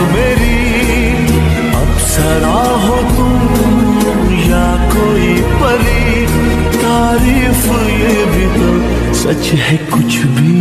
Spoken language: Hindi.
मेरी अप्सरा हो तुम या कोई परी, तारीफ ये भी तो सच है कुछ भी